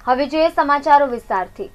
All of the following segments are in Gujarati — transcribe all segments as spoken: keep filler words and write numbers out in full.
હવે જોઈએ સમાચારો વિસ્તારથી।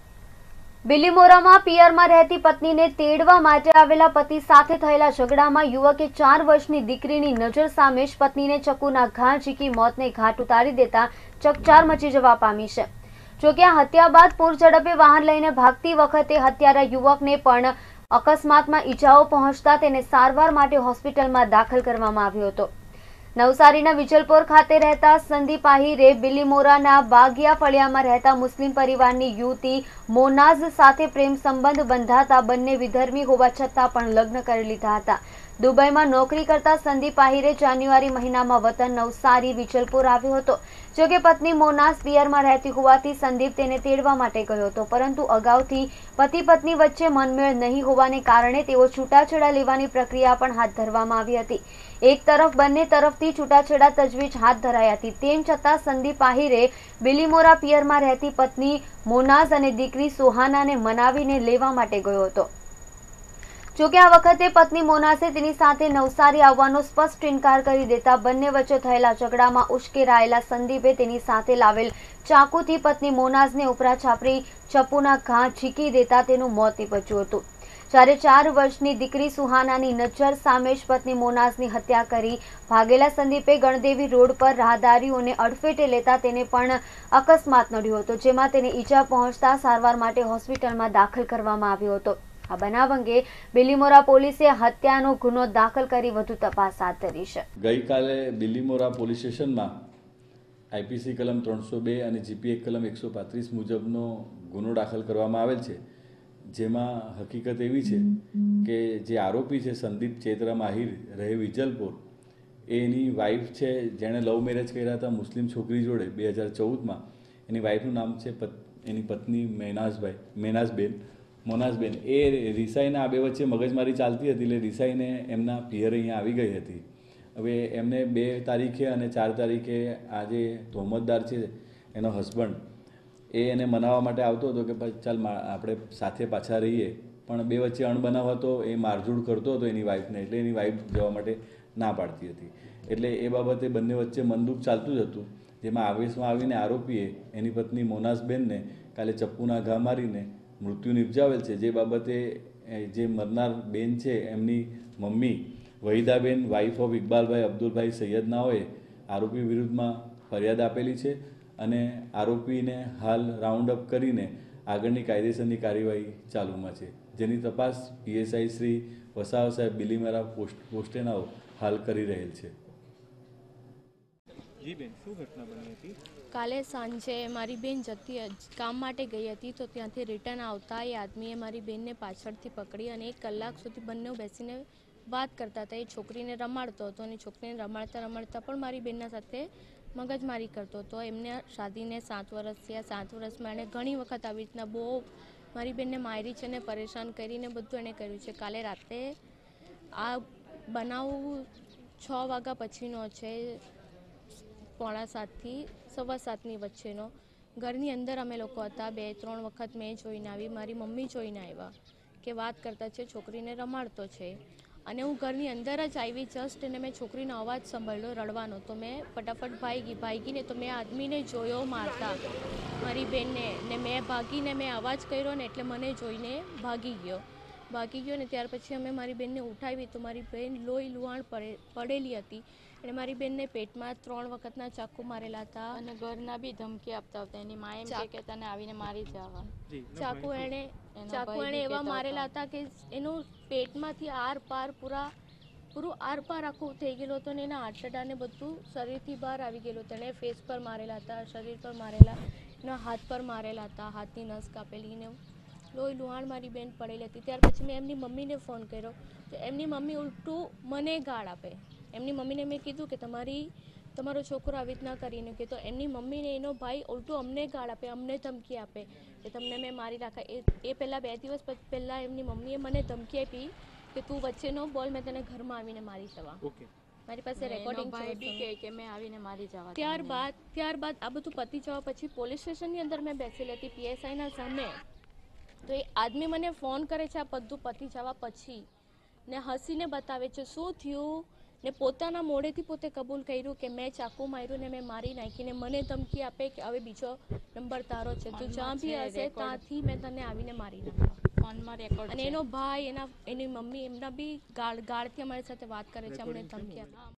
બિલીમોરામાં પિયરમાં રહેતી પત્નીને તેડવા માટે આવેલા પતિ સાથે થયેલા ઝઘડામાં યુવકે ચાર વર્ષની દીકરીની નજર સામે જ પત્નીને ચક્કુના ઘા ઝીકી મોતને ઘાટ ઉતારી દેતા ચકચાર મચી જવા પામી છે। જોકે આ હત્યા બાદ પૂરઝડપે વાહન લઈને ભાગતી વખતે હત્યારા યુવકને પણ અકસ્માતમાં ઈજાઓ પહોંચતા તેને સારવાર માટે હોસ્પિટલમાં દાખલ કરવામાં આવ્યો હતો। નવસારીના વિજલપોર ખાતે રહેતા સંદીપ આહિરે બિલીમોરાના બાગિયા ફળિયામાં રહેતા મુસ્લિમ પરિવારની યુવતી મોનાઝ સાથે પ્રેમ સંબંધ બંધાતા બંને વિધર્મી હોવા છતાં પણ લગ્ન કરી લીધા હતા। દુબઈમાં નોકરી કરતા સંદીપ આહિરે જાન્યુઆરી મહિનામાં વતન નવસારી વિજલપોર આવ્યો હતો। જોકે પત્ની મોનાઝ પિયરમાં રહેતી હોવાથી સંદીપ તેને તેડવા માટે ગયો હતો, પરંતુ અગાઉથી પતિ પત્ની વચ્ચે મનમેળ નહીં હોવાને કારણે તેઓ છૂટાછેડા લેવાની પ્રક્રિયા પણ હાથ ધરવામાં આવી હતી। એક તરફ બંને તરફથી છૂટાછેડા તજવીજ હાથ ધરાઈ હતી, તેમ છતાં સંદીપ આહિરે બિલીમોરા પિયરમાં રહેતી પત્ની મોનાઝ અને દીકરી સુહાનાને મનાવીને લેવા માટે ગયો હતો। જોકે આ વખતે પત્ની મોનાઝે તેની સાથે નવસારી આવવાનો સ્પષ્ટ ઇનકાર કરી દેતા બંને વચ્ચે થયેલા ઝઘડામાં ઉશ્કેરાયેલા સંદીપે તેની સાથે લાવેલ ચાકુથી પત્ની મોનાઝને ઉપરા છાપરી ચપ્પુના ઘા ઝીકી દેતા તેનું મોત નીપજ્યું હતું। જ્યારે ચાર વર્ષની દીકરી સુહાનાની નજર સામે જ પત્ની મોનાઝની હત્યા કરી ભાગેલા સંદીપે ગણદેવી રોડ પર રાહદારીઓને અડફેટે લેતા તેને પણ અકસ્માત નડ્યો હતો, જેમાં તેને ઈજા પહોંચતા સારવાર માટે હોસ્પિટલમાં દાખલ કરવામાં આવ્યો હતો। આ બનાવ અંગે બિલીમોરા પોલીસે હત્યાનો ગુનો દાખલ કરી વધુ તપાસ હાથ ધરી છે। ગઈકાલે બિલીમોરા પોલીસ સ્ટેશનમાં આઈપીસી કલમ ત્રણસો બે અને જીપીએ કલમ એકસો પાંત્રીસ મુજબનો ગુનો દાખલ કરવામાં આવેલ છે, જેમાં હકીકત એવી છે કે જે આરોપી છે સંદીપ ચેતરામ આહિર રહે વિજલપોર, એની વાઈફ છે જેણે લવ મેરેજ કર્યા હતા મુસ્લિમ છોકરી જોડે બે હજાર ચૌદમાં। એની વાઈફનું નામ છે એની પત્ની મેનાઝભાઈ મેનાઝબેન મોનાઝબેન। એ રિસાઈને આ બે વચ્ચે મગજમારી ચાલતી હતી, એટલે રિસાઈને એમના પિયર અહીંયા આવી ગઈ હતી। હવે એમને બે તારીખે અને ચાર તારીખે આ જે તહોમતદાર છે એનો હસબન્ડ એ એને મનાવવા માટે આવતો હતો કે ચાલ આપણે સાથે પાછા રહીએ, પણ બે વચ્ચે અણબનાવ હતો, એ મારઝૂડ કરતો હતો એની વાઈફને, એટલે એની વાઈફ જવા માટે ના પાડતી હતી। એટલે એ બાબતે બંને વચ્ચે મનદુખ ચાલતું જ હતું, જેમાં આવેશમાં આવીને આરોપીએ એની પત્ની મોનાઝબેનને કાલે ચપ્પુના ઘા મારીને મૃત્યુ નિપજાવેલ છે। જે બાબતે જે મરનાર બેન છે એમની mummy Wahidaben wife of Iqbalbhai Abdulbhai સૈયદનાઓએ આરોપી વિરુદ્ધમાં ફરિયાદ આપેલી છે અને આરોપીને હાલ રાઉન્ડ અપ કરીને આગળની કાયદેસરની કાર્યવાહી ચાલુમાં છે, જેની તપાસ પીએસઆઈ શ્રી વસાવા સાહેબ બિલીમોરા પોસ્ટ પોસ્ટેનાઓ હાલ કરી રહેલ છે। જી બેન, શું ઘટના બની હતી? કાલે સાંજે મારી બેન જતી કામ માટે ગઈ હતી, તો ત્યાંથી રિટર્ન આવતા એ આદમીએ મારી બેનને પાછળથી પકડી અને એક કલાક સુધી બંને બેસીને વાત કરતા હતા। એ છોકરીને રમાડતો હતો અને છોકરીને રમાડતા રમાડતા પણ મારી બેનના સાથે મગજમારી કરતો હતો। એમને શાદીને સાત વર્ષ થયા, સાત વર્ષમાં એણે ઘણી વખત આવી રીતના બહુ મારી બેનને મારી છે ને પરેશાન કરીને બધું એણે કર્યું છે। કાલે રાતે આ બનાવ છ વાગ્યા પછીનો છે, પોણા સાતથી સવા સાતની વચ્ચેનો। ઘરની અંદર અમે લોકો હતા, બે ત્રણ વખત મેં જોઈને આવી, મારી મમ્મી જોઈને આવ્યા કે વાત કરતા છે, છોકરીને રમાડતો છે, અને હું ઘરની અંદર જ આવી જસ્ટ અને મેં છોકરીનો અવાજ સાંભળ્યો રડવાનો, તો મેં ફટાફટ ભાગી ભાગીને તો મેં આદમીને જોયો મારતા મારી બેનને, ને મેં ભાગીને મેં અવાજ કર્યો ને એટલે મને જોઈને ભાગી ગયો ભાગી ગયો ને ત્યાર પછી અમે મારી બેનને ઉઠાવી તો મારી બેન લોહી લુહાણ પડે પડેલી હતી। અને મારી બેનને પેટમાં ત્રણ વખતના ચાકુ મારેલા હતા અને ઘરના બી ધમકી આપતા હતા। એની માએ એમ કે તને આવીને મારી જવા ચાકુ એણે ચાકુ એણે એવા મારેલા હતા કે એનું પેટમાંથી આર પાર પૂરા પૂરું આર પાર આખું થઈ ગયેલું હતું ને એના આંતરડાને બધું શરીરથી બહાર આવી ગયેલું હતું। એણે ફેસ પર મારેલા હતા, શરીર પર મારેલા, એના હાથ પર મારેલા હતા, હાથની નસ કાપેલી ને લોહી લુહાણ મારી બેન પડેલી હતી। ત્યાર પછી મેં એમની મમ્મીને ફોન કર્યો તો એમની મમ્મી ઉલટું મને ગાળ આપે। એમની મમ્મીને મેં કીધું કે તમારી તમારો છોકરો આવી રીતના કરીને કે તો એમની મમ્મીને એનો ભાઈ ઉલટું અમને ગાળ આપે, અમને ધમકી આપે કે તમને મેં મારી રાખા। એ એ પહેલાં બે દિવસ પહેલાં એમની મમ્મીએ મને ધમકી આપી કે તું વચ્ચે ન બોલ, મેં તને ઘરમાં આવીને મારી જવા। મારી પાસે રેકોર્ડિંગ છે કે મેં આવીને મારી જવા। ત્યારબાદ ત્યારબાદ આ બધું પતી જવા પછી પોલીસ સ્ટેશનની અંદર મેં બેસેલી હતી પીએસઆઈના સામે, તો એ આદમી મને ફોન કરે છે આ બધું પતી જવા પછી ને હસીને બતાવે છે શું થયું ને પોતાના મોઢેથી પોતે કબૂલ કર્યું કે મેં ચાકુ માર્યું ને મેં મારી નાખીને મને ધમકી આપે કે હવે બીજો નંબર તારો છે, તું જ્યાં બી હશે ત્યાંથી મેં તને આવીને મારી નાખું. ફોનમાં રેકોર્ડ અને એનો ભાઈ એના એની મમ્મી એમના બી ગાળ ગાળથી અમારી સાથે વાત કરે છે, અમને ધમકી આપે.